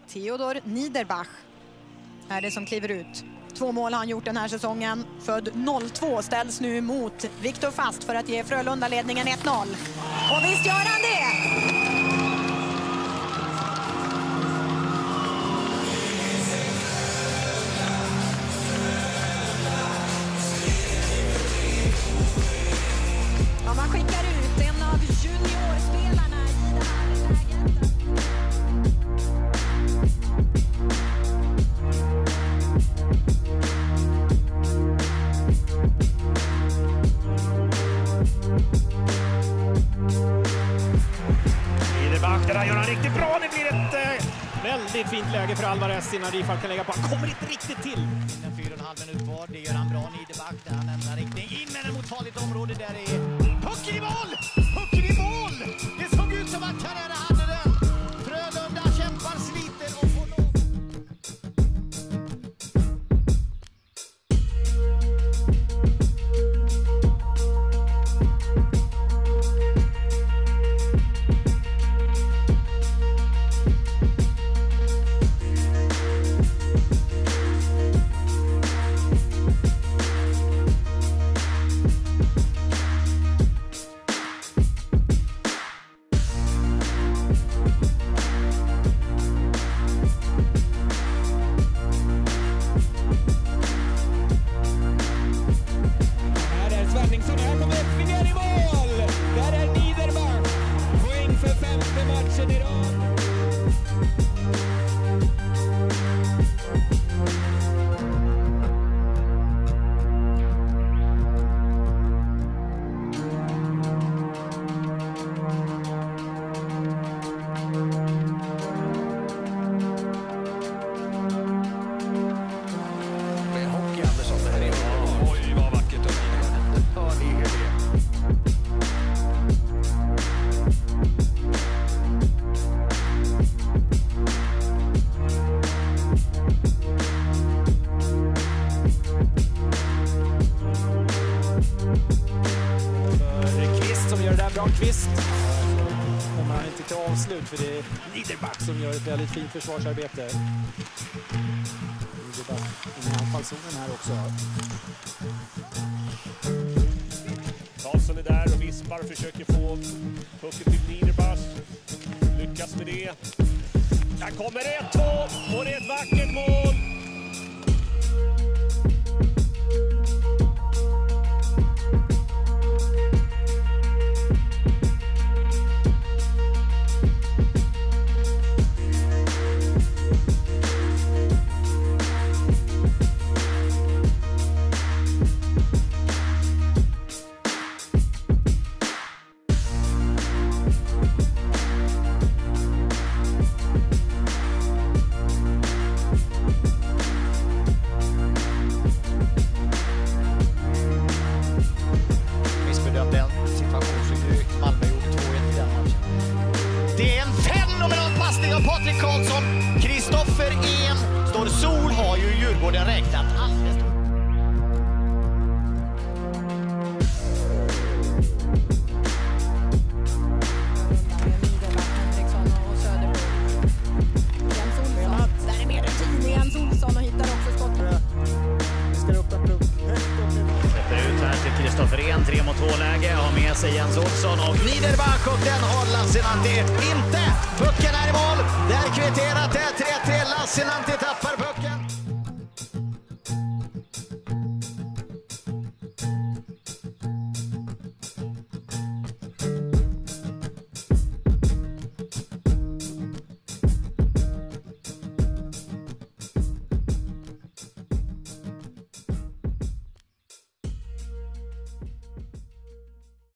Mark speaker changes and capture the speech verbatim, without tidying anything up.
Speaker 1: Theodor Niederbach är det som kliver ut. Två mål har han gjort den här säsongen. Född noll två ställs nu mot Viktor Fast för att ge Frölunda ledningen ett noll. Och visst gör han det! Ja, man skickar ut en av juniorspelarna i det här läget.
Speaker 2: Niederbach, det där gör han riktigt bra. Det blir ett eh, väldigt fint läge för Alvarez innan Rifalk kan lägga på. Han kommer inte riktigt till.
Speaker 3: En fyra och en halv minut kvar. Det gör han bra, Niederbach. Där han ändrar riktning in med en mot farligt område. Där är pucken i mål! Pucken i mål! Det såg ut som att Kanada hade den. Frölunda kämpar, sliter och får något.
Speaker 2: Bra kvist. Kommer han inte till avslut för det är Niederbach som gör ett väldigt fint försvarsarbete. Niederbach in i anfallszonen här också.
Speaker 4: Karlsson är där och vispar och försöker få pucken till Niederbach. Lyckas med det. Där kommer ett två och det är ett vackert mål.
Speaker 3: Kristoffer en står sol har ju Djurgården räknat alldeles stort.
Speaker 1: Där är mer än tio Jens Olsson och hittar också skottet.
Speaker 2: Vi ska upp en plupp.
Speaker 3: Släpper ut här till Kristoffer en, tre mot två läge. Har med sig Jens Olsson och Niederbach och den har Lassinantti inte. Pucken är i mål. Där kvitterat det tre tre Lassinantti.